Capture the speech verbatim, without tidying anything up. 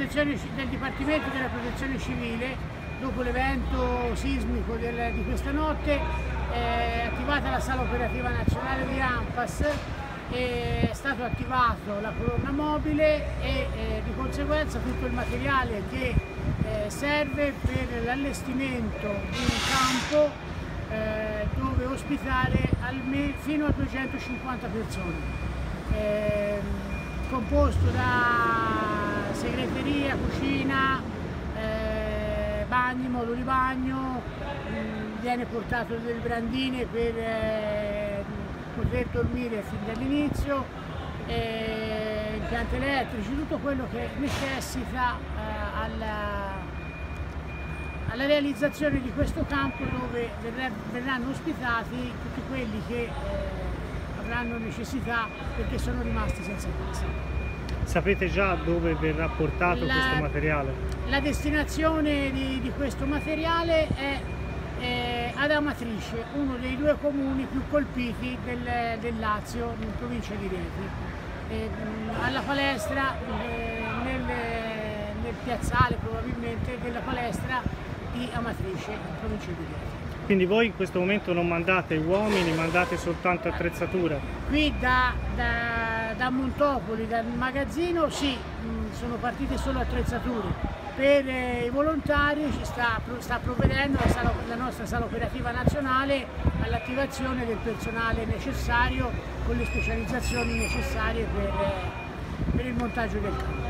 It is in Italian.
protezione, del Dipartimento della Protezione Civile, dopo l'evento sismico del, di questa notte, è attivata la sala operativa nazionale di ANPAS, è stato attivato la colonna mobile e eh, di conseguenza tutto il materiale che eh, serve per l'allestimento di un campo eh, dove ospitare almeno fino a duecentocinquanta persone, eh, composto da segreteria, cucina, eh, bagni, moduli bagno, mh, viene portato delle brandine per eh, poter dormire fin dall'inizio, eh, impianti elettrici, tutto quello che necessita eh, alla, alla realizzazione di questo campo dove verranno ospitati tutti quelli che eh, avranno necessità perché sono rimasti senza casa. Sapete già dove verrà portato la, questo materiale? La destinazione di, di questo materiale è Eh, ad Amatrice, uno dei due comuni più colpiti del, del Lazio, in provincia di Rieti, eh, alla palestra, eh, nel, nel piazzale probabilmente della palestra di Amatrice, in provincia di Rieti. Quindi voi in questo momento non mandate uomini, mandate soltanto attrezzatura? Qui da, da, da Montopoli, dal magazzino, sì, mh, sono partite solo attrezzature. Per eh, i volontari ci sta, sta provvedendo la, sala, la nostra sala operativa nazionale all'attivazione del personale necessario con le specializzazioni necessarie per, eh, per il montaggio del campo.